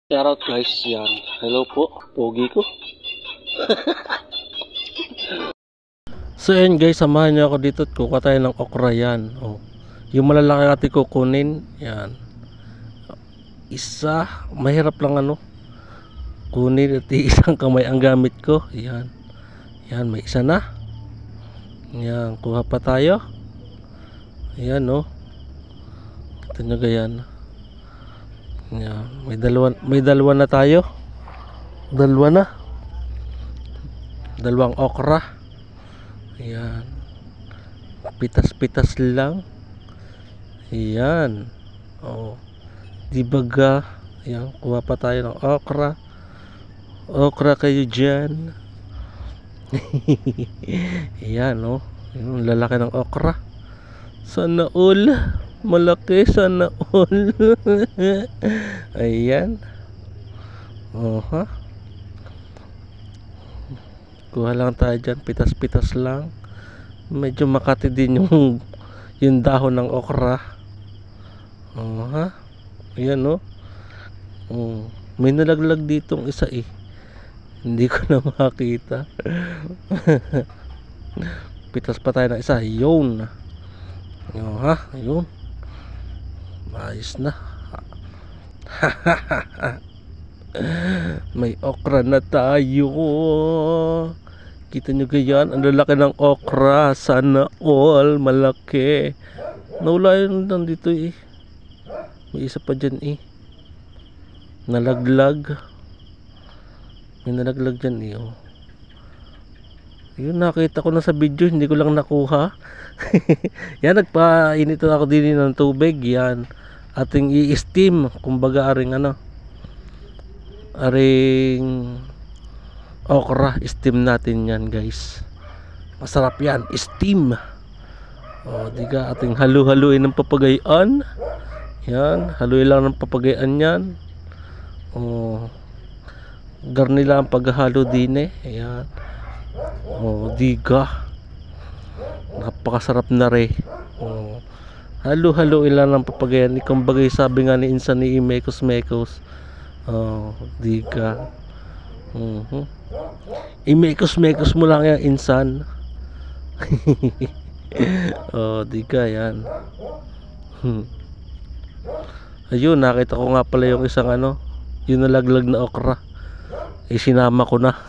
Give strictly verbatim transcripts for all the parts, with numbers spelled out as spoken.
Shoutout guys, yan. Hello po, pogi ko. So yan guys, samahan niyo ako dito at kukuha tayo ng okra yan. Oh. Yung malalaki natin kukunin, yan. Isa, mahirap lang ano. Kunin at isang kamay ang gamit ko. Yan. Yan, may isa na. Yan, kuha pa tayo. Yan oh. Ito nyo gayan. Yan, may dalawa, may dalawa na tayo. Dalawa na. Dalawang okra. Ayan. Pitas-pitas lang. Ayan. Oh. Di baga. Ayan, kuha pa tayo ng okra. Okra kayo dyan. Ayan, oh. Yung lalaki ng okra. Sana all. Malaki, sana all. Ayan. Oh, ha? Kuha lang tayo dyan, pitas-pitas lang. Medyo makati din yung yung dahon ng okra. Oh, ha? Ayan, oh. Oh. May nalaglag ditong isa eh. Hindi ko na makita. Pitas pa tayo ng isa. Yun. Oh, ha? Ayun. Ayos na. May okra na tayo. Kita nyo ganyan, ang lalaki ng okra. Sana all, malaki. Nawala yun nandito eh. May isa pa dyan eh. Nalaglag. May nalaglag dyan eh oh. Yun, nakita ko na sa video, hindi ko lang nakuha. Yan, nagpainit ako din ng tubig. Yan, ating i-steam. Kumbaga aring ano, aring okra, steam natin yan guys. Masarap yan, steam. O, di ka ating halu-haluin ng papagayan. Yan, haluin lang ng papagayan yan. O, garni lang ang paghahalo din eh. Ayan. O, di ka. Napakasarap na rin. O, halu-haluin lang ng papagayan. Ikang bagay sabi nga ni Insan ni Mekos Mekos. Oh, di ka. Uh-huh. I-mekos-mekos mo lang yan, Insan. Oh, di ka yan. Hmm. Ayun, nakita ko nga pala yung isang ano, yung nalaglag na okra. Eh, sinama ko na.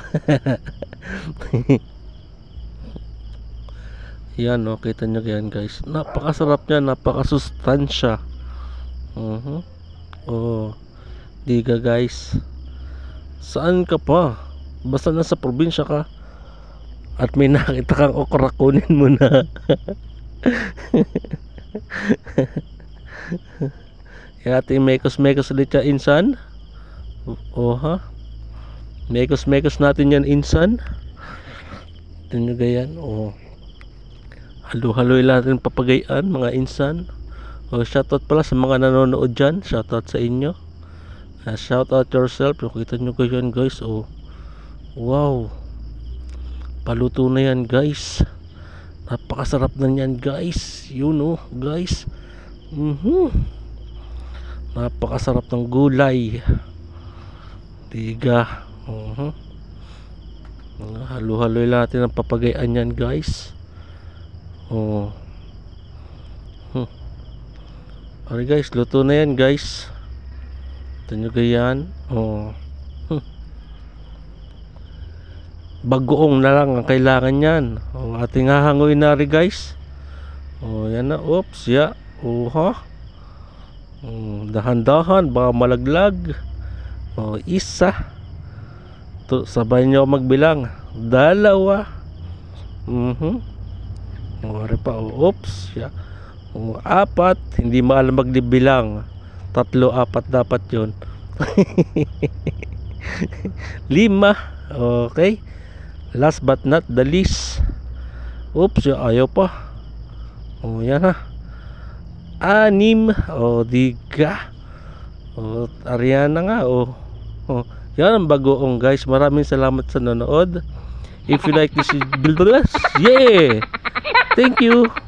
Yan, oh, kita nyo yan guys. Napakasarap niya, napakasustansya. Uh-huh. Oh, di ka guys. Saan ka pa? Basta nasa probinsya ka at may nakita kang okra, kunin mo na. Yan, ating mekos-mekos ulit siya, Insan. Oh, ha? Mekos-mekos natin yan, Insan. Ito nyo gayan. Oh, halo-haloy natin papagayan, mga Insan. Oh, shoutout pala sa mga nanonood dyan. Shoutout sa inyo. Uh, shoutout yourself. Kita nyo gayan guys. Oh, wow. Paluto na yan guys. Napakasarap na yan guys. Yun oh guys. Mm-hmm. Napakasarap ng gulay. Tiga. Uh-huh. Halo-haloy natin ang papagayan yan guys. Oh. Hmm. Okay guys, luto na yan guys. Ito nyo gayan. Oh. Hmm. Bagoong na lang ang kailangan yan. Oh, ating hahanguin na rin guys. Oh, yan na. Oops, ya. Oh, ha. Oh, dahan-dahan, baka malaglag. Oh, isa. To, sabay nyo magbilang. Dalawa. Mhm. Oh, pa. Oh, oops, ya. Oh, apat. Hindi maalam magbilang. Tatlo, apat dapat yun. Lima. Okay. Last but not the least. Oops, ayaw pa. Oh, yan ha. Anim. Oh, diga. Oh, Ariana nga. Oh, oh. Yan ang bagoong guys. Maraming salamat sa nanood. If you like this, yeah. Thank you.